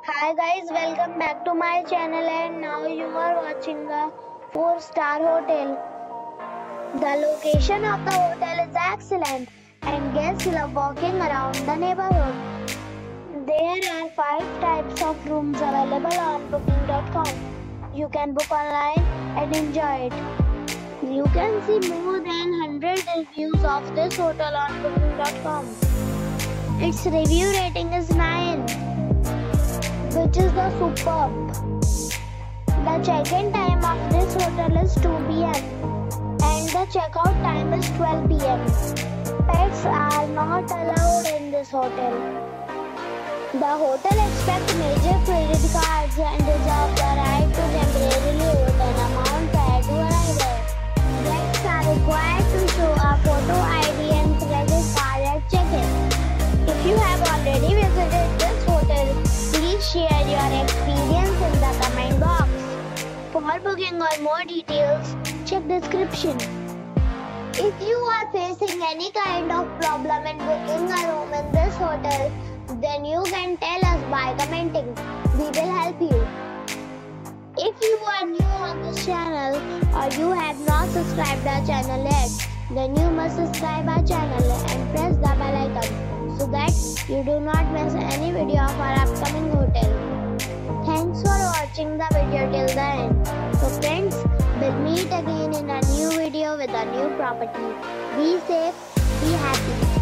Hi guys, welcome back to my channel and now you are watching a 4-star hotel. The location of the hotel is excellent and guests love walking around the neighborhood. There are 5 types of rooms available on booking.com. You can book online and enjoy it. You can see more than 100 reviews of this hotel on booking.com. Its review rating is 9. Which is the superb. The check-in time of this hotel is 2 p.m. and the check-out time is 12 p.m. Pets are not allowed in this hotel. The hotel accepts major credit cards and reserves the right to temporarily hold an amount prior to arrival. Guests are required to show a photo ID and credit card at check-in. If you have already visited this hotel, please share your experience in the comment box. For booking or more details, check description. If you are facing any kind of problem in booking a room in this hotel, then you can tell us by commenting. We will help you. If you are new on this channel or you have not subscribed our channel yet, then you must subscribe our channel and press the bell icon so that you do not miss any video of our upcoming hotel. Thanks for watching the video till the end. So friends, we'll meet again in a new video with a new property. Be safe, be happy.